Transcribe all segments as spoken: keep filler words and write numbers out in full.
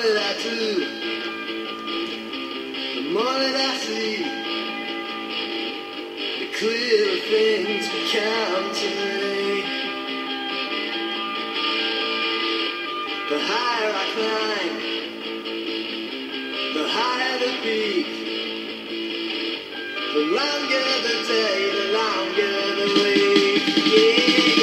that I do, the more that I see, the clearer things become to me. The higher I climb, the higher the peak, the longer the day, the longer the week. Yeah.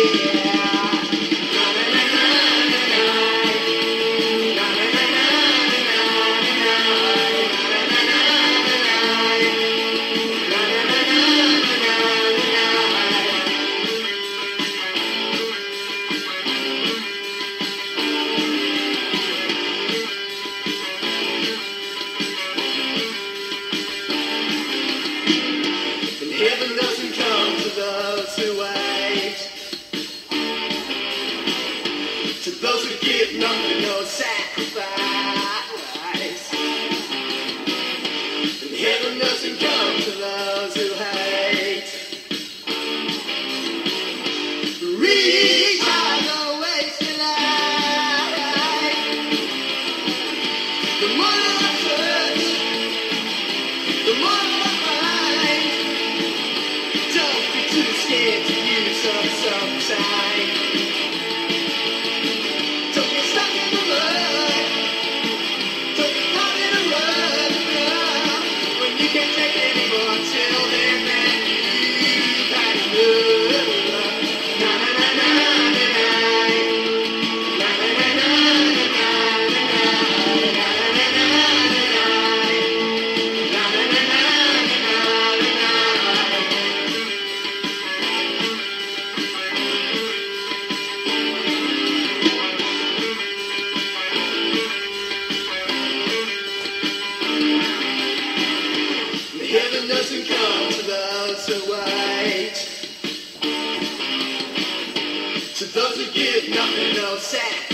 Heaven doesn't come to those who wait, to those who give nothing, no sacrifice. And heaven doesn't come to those who hate. Reach out, no wasted life. The more that I touch, the more that I find. Don't be too scared to use up some time. Don't get stuck in the mud. Don't get caught in a rut. No. When you can't take it anymore, till then, man, you've had enough. Na na na na na na. Na na na na na na na. Na na na na na na. Na na na na na na. Heaven doesn't come to those who wait, to those who give nothing, no sacrifice.